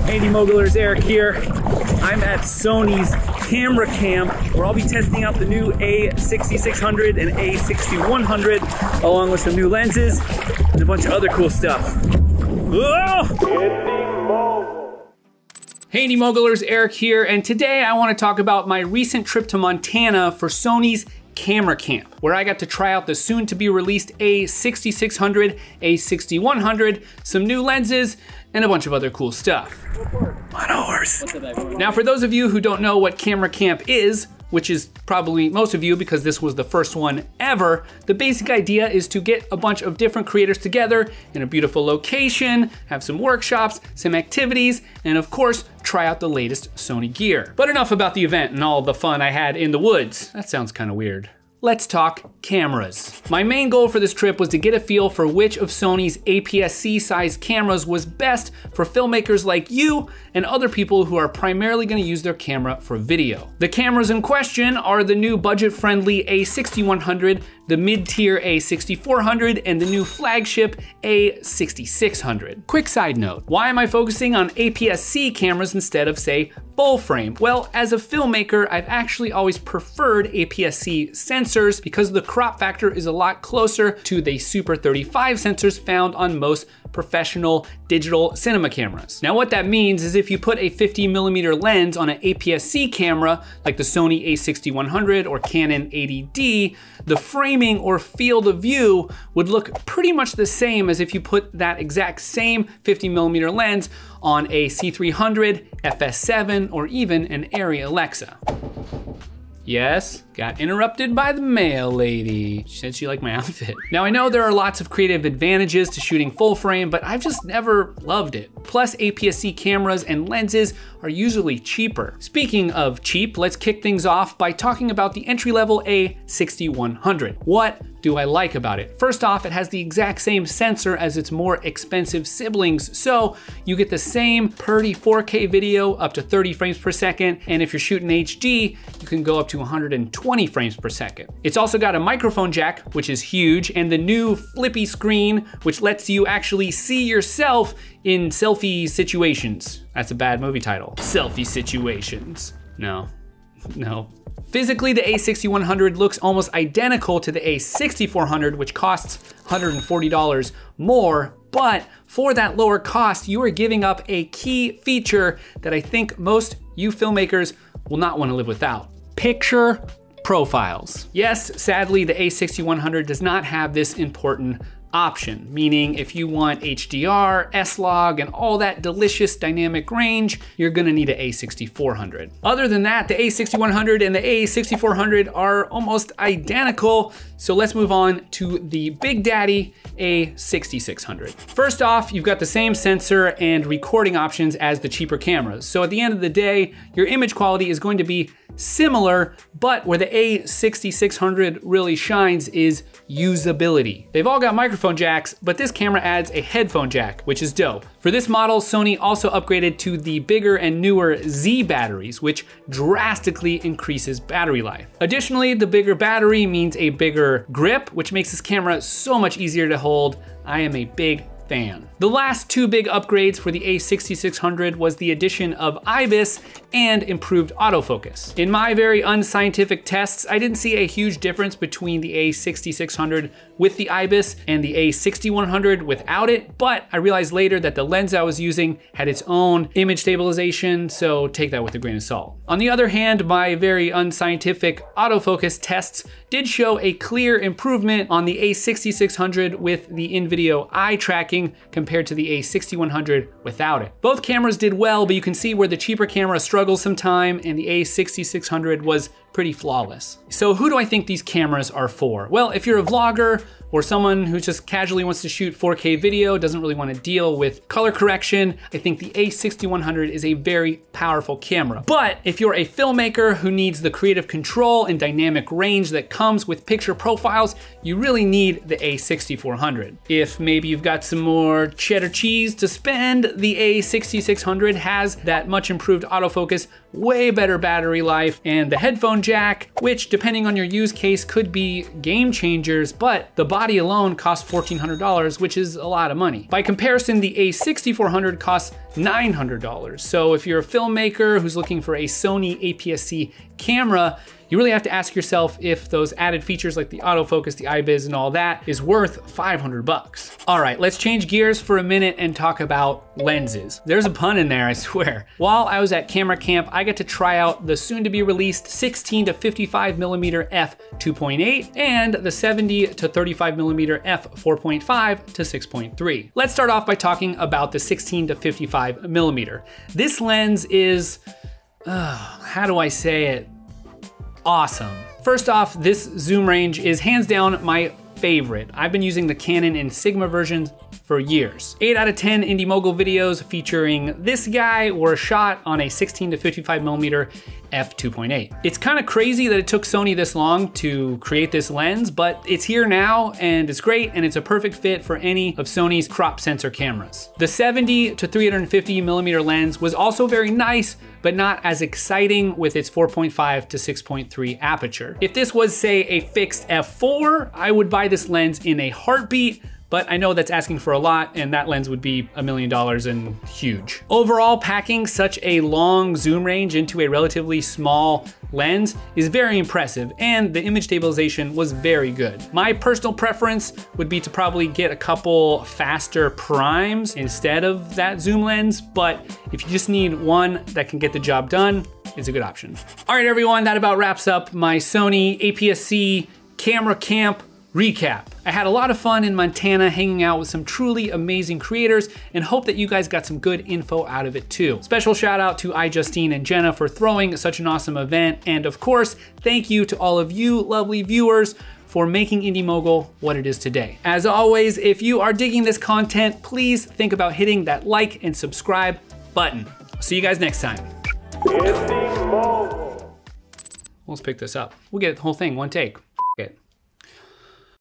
Handy Mogulers, Eric here. I'm at Sony's camera camp where I'll be testing out the new A6600 and A6100 along with some new lenses and a bunch of other cool stuff. Whoa! Handy Mogulers, Eric here, and today I want to talk about my recent trip to Montana for Sony's camera camp, where I got to try out the soon to be released A6600, A6100, some new lenses, and a bunch of other cool stuff. On a horse. Now, for those of you who don't know what camera camp is, which is probably most of you because this was the first one ever, the basic idea is to get a bunch of different creators together in a beautiful location, have some workshops, some activities, and of course, try out the latest Sony gear. But enough about the event and all the fun I had in the woods. That sounds kind of weird. Let's talk cameras. My main goal for this trip was to get a feel for which of Sony's APS-C sized cameras was best for filmmakers like you and other people who are primarily gonna use their camera for video. The cameras in question are the new budget-friendly A6100, the mid-tier A6400, and the new flagship A6600. Quick side note, why am I focusing on APS-C cameras instead of, say, full frame? Well, as a filmmaker, I've actually always preferred APS-C sensors because the crop factor is a lot closer to the Super 35 sensors found on most professional digital cinema cameras. Now what that means is if you put a 50mm lens on an APS-C camera, like the Sony A6100 or Canon 80D, the framing or field of view would look pretty much the same as if you put that exact same 50mm lens on a C300, FS7, or even an Arri Alexa. Yes, got interrupted by the mail lady. She said she liked my outfit. Now I know there are lots of creative advantages to shooting full frame, but I've just never loved it. Plus APS-C cameras and lenses are usually cheaper. Speaking of cheap, let's kick things off by talking about the entry-level A6100. What do I like about it? First off, it has the exact same sensor as its more expensive siblings, so you get the same purdy 4K video up to 30 frames per second, and if you're shooting HD, you can go up to 120 frames per second. It's also got a microphone jack, which is huge, and the new flippy screen, which lets you actually see yourself in selfie situations. That's a bad movie title. Selfie situations. No. Physically, the A6100 looks almost identical to the A6400, which costs $140 more, but for that lower cost, you are giving up a key feature that I think most you filmmakers will not want to live without. Picture profiles. Yes, sadly, the A6100 does not have this important option, meaning if you want HDR, S-Log, and all that delicious dynamic range, you're gonna need an A6400. Other than that, the A6100 and the A6400 are almost identical, so let's move on to the Big Daddy A6600. First off, you've got the same sensor and recording options as the cheaper cameras, so at the end of the day, your image quality is going to be similar, but where the A6600 really shines is usability. They've all got microphone jacks, but this camera adds a headphone jack, which is dope. For this model, Sony also upgraded to the bigger and newer Z batteries, which drastically increases battery life. Additionally, the bigger battery means a bigger grip, which makes this camera so much easier to hold. I am a big fan. The last two big upgrades for the A6600 was the addition of IBIS and improved autofocus. In my very unscientific tests, I didn't see a huge difference between the A6600 with the IBIS and the A6100 without it, but I realized later that the lens I was using had its own image stabilization, so take that with a grain of salt. On the other hand, my very unscientific autofocus tests did show a clear improvement on the A6600 with the in-video eye tracking compared to the A6100 without it. Both cameras did well, but you can see where the cheaper camera struggles sometime and the A6600 was pretty flawless. So who do I think these cameras are for? Well, if you're a vlogger or someone who just casually wants to shoot 4K video, doesn't really want to deal with color correction, I think the A6100 is a very powerful camera. But if you're a filmmaker who needs the creative control and dynamic range that comes with picture profiles, you really need the A6400. If maybe you've got some more cheddar cheese to spend, the A6600 has that much improved autofocus, way better battery life, and the headphone jack, which depending on your use case could be game changers, but the body body alone costs $1,400, which is a lot of money. By comparison, the A6400 costs $900. So if you're a filmmaker who's looking for a Sony APS-C camera, you really have to ask yourself if those added features like the autofocus, the IBIS, and all that is worth 500 bucks. All right, let's change gears for a minute and talk about lenses. There's a pun in there, I swear. While I was at Camera Camp, I got to try out the soon to be released 16 to 55 millimeter f2.8 and the 70 to 35 millimeter f4.5 to 6.3. Let's start off by talking about the 16 to 55 millimeter. This lens is, how do I say it? Awesome. First off, this zoom range is hands down my favorite. I've been using the Canon and Sigma versions for years. 8 out of 10 Indie Mogul videos featuring this guy were shot on a 16 to 55 millimeter f2.8. It's kind of crazy that it took Sony this long to create this lens, but it's here now and it's great, and it's a perfect fit for any of Sony's crop sensor cameras. The 70 to 350 millimeter lens was also very nice, but not as exciting with its 4.5 to 6.3 aperture. If this was, say, a fixed f4, I would buy this lens in a heartbeat, but I know that's asking for a lot, and that lens would be $1 million and huge. Overall, packing such a long zoom range into a relatively small lens is very impressive, and the image stabilization was very good. My personal preference would be to probably get a couple faster primes instead of that zoom lens, but if you just need one that can get the job done, it's a good option. All right, everyone, that about wraps up my Sony APS-C Camera Camp recap. I had a lot of fun in Montana hanging out with some truly amazing creators, and hope that you guys got some good info out of it too. Special shout out to iJustine and Jenna for throwing such an awesome event, and of course, thank you to all of you lovely viewers for making Indie Mogul what it is today. As always, if you are digging this content, please think about hitting that like and subscribe button. See you guys next time. Indie Mogul. Let's pick this up. We'll get the whole thing, one take.